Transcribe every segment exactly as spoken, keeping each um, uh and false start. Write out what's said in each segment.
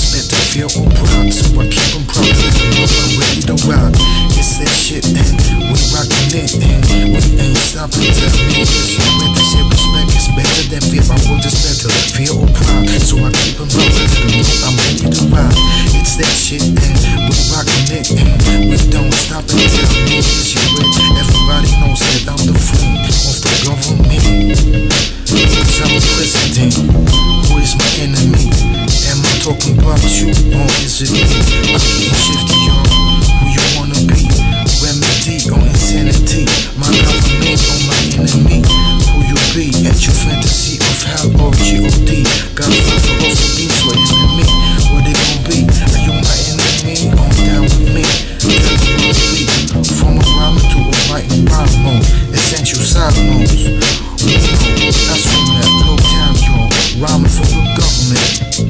is better, feel all proud. So I keep them proud, let them know I'm ready to ride. It's that shit and we rockin' it and we ain't stopping. Tell me it's you with this shit. Respect is better than fear, my world is better, feel all proud. So I keep them proud, let them know I'm ready to ride. It's that shit and we rockin' it and we don't stop and tell me it's you with. Everybody knows that I'm the friend of the government. Cause I'm the president, who is my enemy? Am I talking about you or is it me? I'm getting shifty, y'all. Who you wanna be? Remedy or insanity? My government or my enemy? Who you be? At your fantasy of hell or G O D? Godfather of the beats or enemy? What they gon' be? Are you my enemy or down with me? Tell me what to be. From a rhyming to a writing rhyme mode. Essential side notes. You know, that's from that low down, y'all. Rhyming for the government.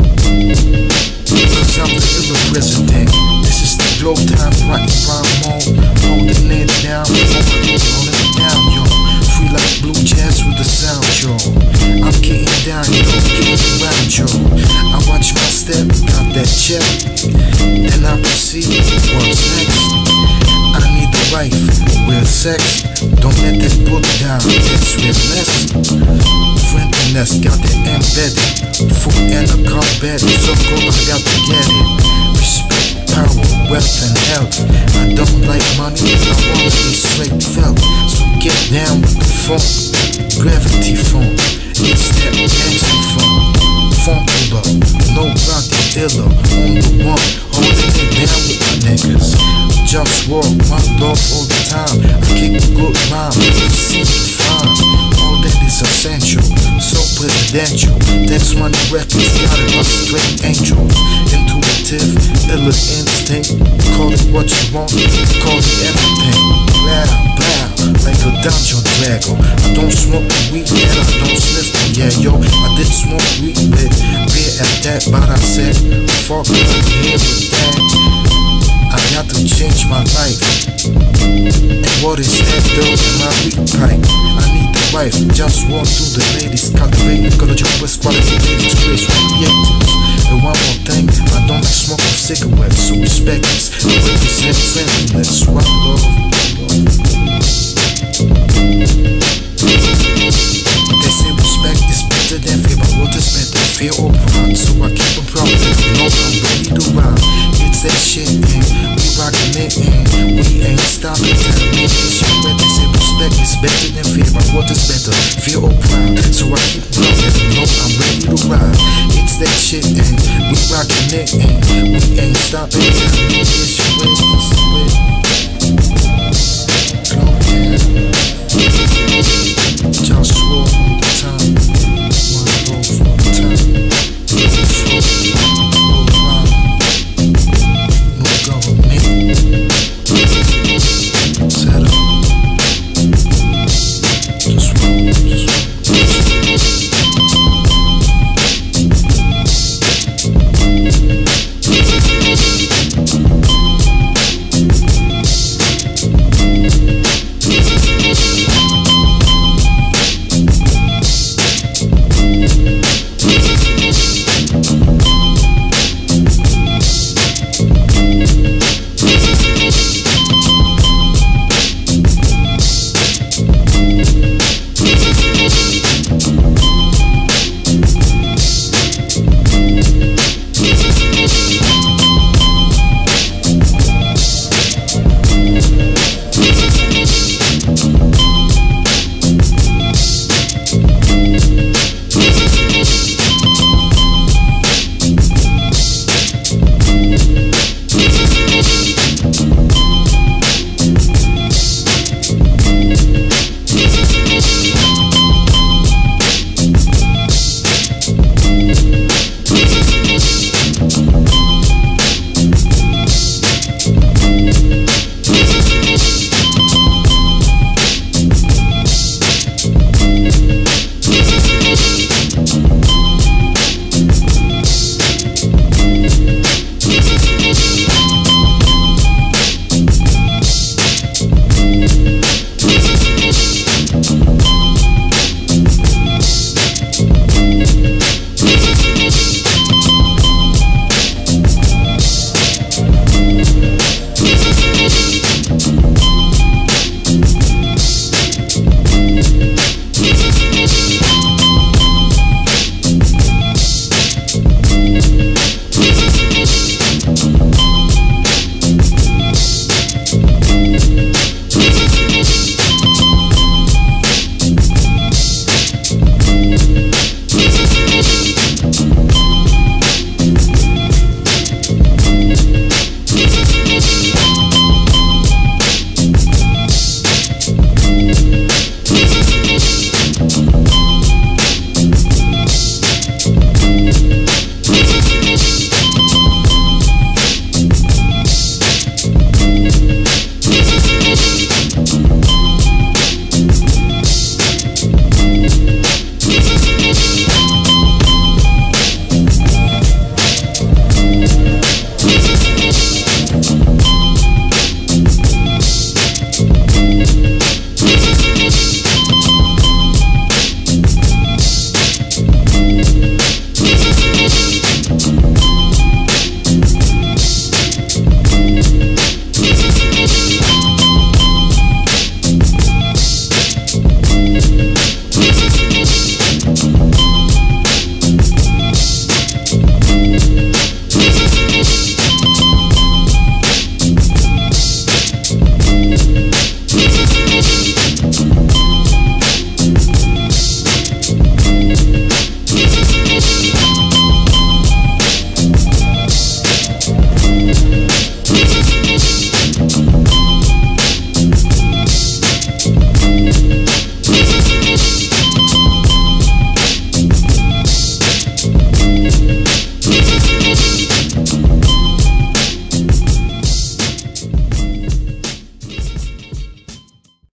Cause I'm the illa president. This is the glow time, writing rhyme mode. Holding it down, holding it down, y'all. Free like blue jazz with the sound, y'all. I'm getting down, y'all, getting around, y'all. I watch my step, got that check. Then I proceed, what's next? I need a wife, real sex. Don't let that book down, that's real less. Friendliness, got that embedded. Food and a car bed, so go, I got to get it. Respect, power, wealth and health. I don't like money, I wanna be straight felt. So get down with the funk, gravity funk. It's that gangster funk. Funkula, no rocky illa, on the one, holding it down with my niggas. JustWar, my love all the time. I kick a good rhyme, you see the fine. All that is essential, so presidential. That's when the records got it, a straight angel. Intuitive, illa instinct. Call it what you want, call it everything. Blah, blah, like a dungeon dragon. I don't smoke the weed and I don't sniff the yeah, yo. I did smoke weed, but beer at that, but I said, fuck it, I'm here with that. I got to change my life. And what is that though in my weed pipe? I need the wife, just walk through the ladies. Cultivate ecological best quality ladies, place reactors. And one more thing, I don't like smoking cigarettes, so respect this. I represent friendliness, one love. They say respect is better than fear, but what is better? Fear or pride? So I keep them proud, let them know I'm ready to rhyme. It's that shit and we rockin' it and we ain't stopping. Tell me it's you when they say respect is better than fear, but what is better? Fear or pride? So I keep them proud, let them know I'm ready to rhyme. It's that shit and we rockin' it and we ain't stopping. Tell me it's you when, it's you when.